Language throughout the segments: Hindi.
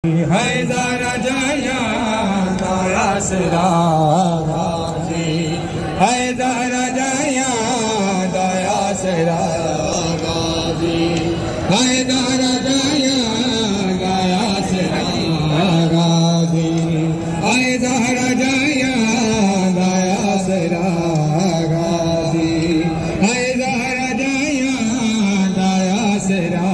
हैदर जया दया सरा गाजी, हैदर जया दया सरा गाजी, हैदर जया दया सरा गाजी, हैदर जया दया सरा गाजी, हैदर जया दया सरा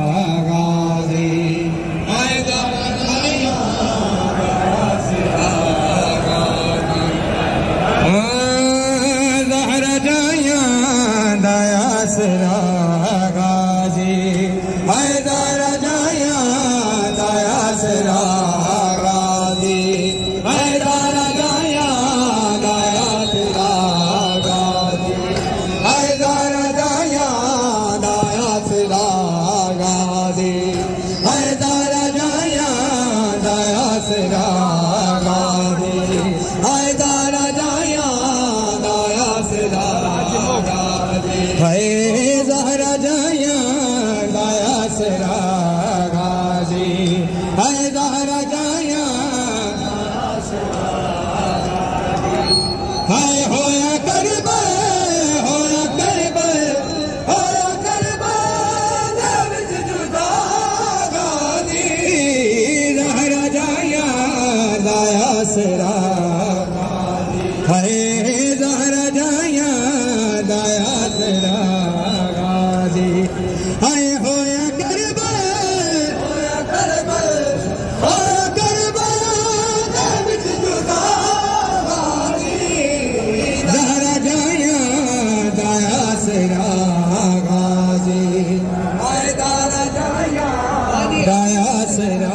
सरा गाजी, हैदर जया दया सरा गाजी, हैदर जया दया सरा गाजी, हैदर जया दया सरा गाजी, हैदर जया दया सरा गाजी, हैदर जया दया सरा गाजी, हैदर जया दया सरा गाजी, हैदर जया दया सरा गाजी, हाय होया करबल, होया करबल, होया करबल विच जुदा गाजी, हैदर जया दया सरा गाजी, हैदर जया दया सरा गाजी, हाय होया करबल, होया करबल, होया करबल विच जुदा गाजी, हैदर जया दया सरा गाजी, हैदर जया दया सरा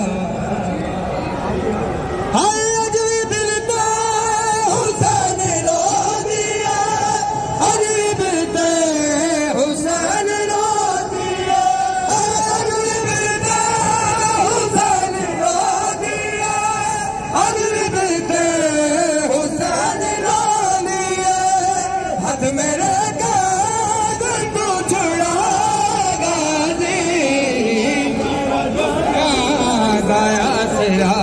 मेरे कागज को छुड़ा गाजी, दया सरा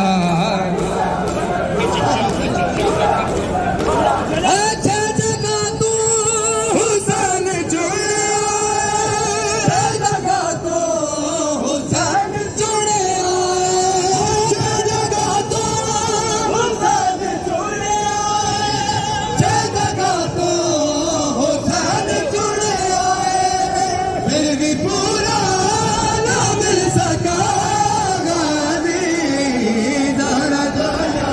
अच्छा जगह तू हुसैन चुने, जगह तू हुसैन चुने, जगह तू हुसैन चुने, जगह तू पूरा ना मिल सका गाजी, दया दया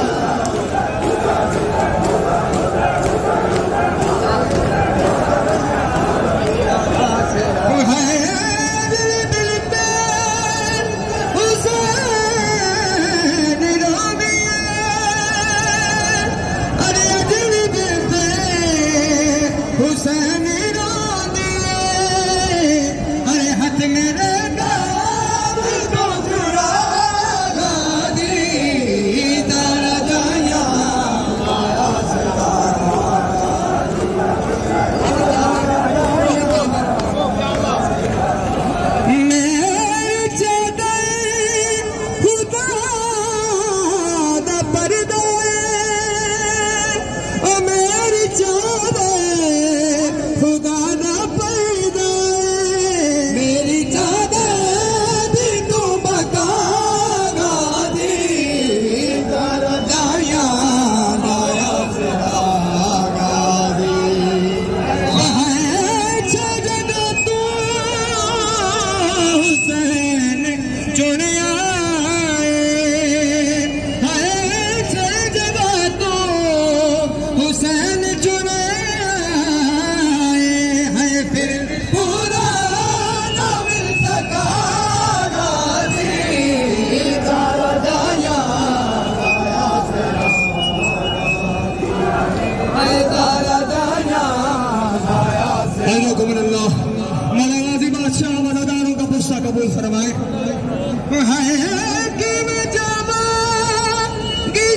हुसैन मेरे कागज को छुड़ा गाजी, दया दया दया सरा मेरी चादर खुदा दा पर्दा ओ मेरी चादर खुदा दा पर्दा, मेरी चादर भी तू बता गाजी, हैदर जया दया सरा गाजी, जगह तू हुसैन चुनिया, जगह तू हुसैन चुने, फिर पूरा ना मिल सका गाजी, दया दया दया सरा हैदर जया दया सरा। मौला गाजी बादशाह वफादारों का पुस्ता कबूल फरमाए। कि मैं जावांगी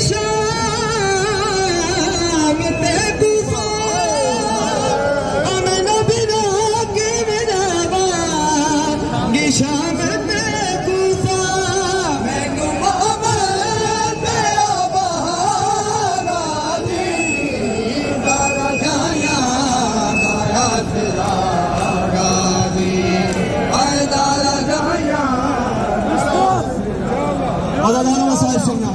शाम ते कूफा, मैं नबी के मैं जावांगी शाम ते कूफा, मैं अदादारों मसाइल सुनना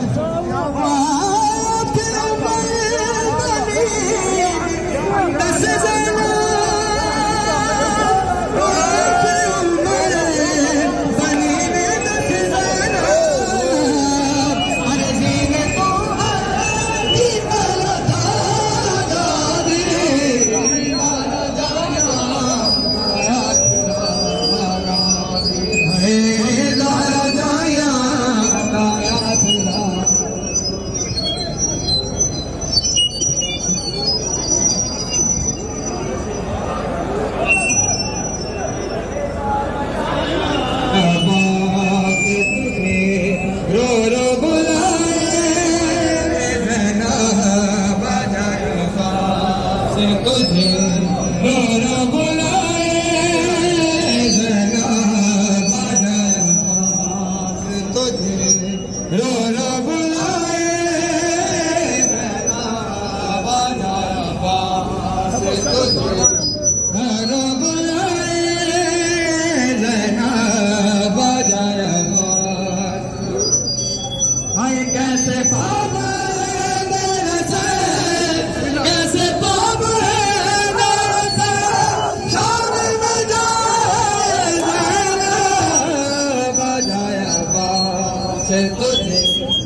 तुझे रो रो बुलाए ज़रा बाजार पास तुझे रो रो बुलाए ज़रा बाजार पास तुझे रो बुलाए ज़रा बाजार पास हाय कैसे पावा तुझे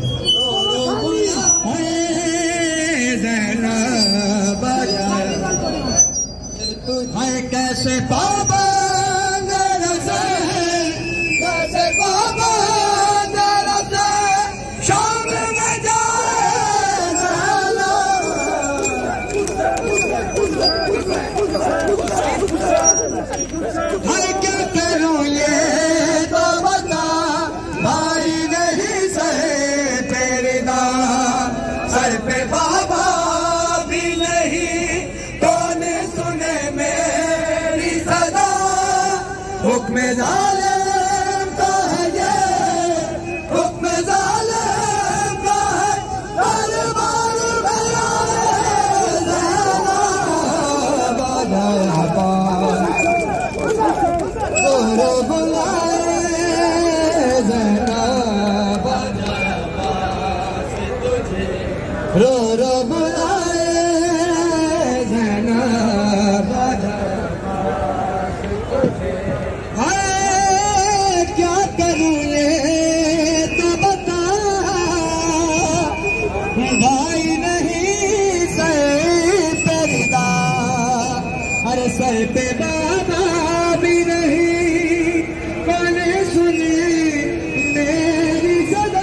कैसे बाबा कैसे बाबा शाम में जाए क्या करूँ ये तो बता भाई नहीं सहे तेरे दाम सर पे बाबा भी नहीं कौन सुने मेरी सदा हुक्म जालिम का है ये हुक्म जालिम का है दरबार में रो रो बुलाए ज़रा बाजार पास तुझे हाय क्या करूँ ये तो बता भाई नहीं सर तेरी दाम अरे सर पे बाबा भी नहीं कौन सुने मेरी सदा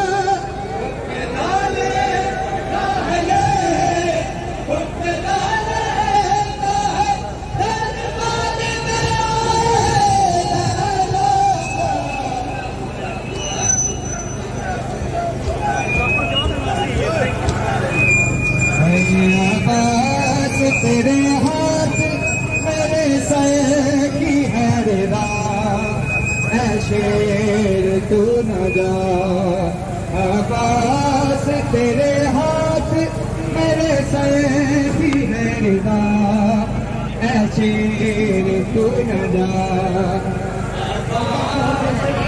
तेरे हाथ मेरे सर की है रिदा ऐ शेर तू न जा आवाज़ तेरे हाथ मेरे सर की है रिदा ऐ शेर तू न जा।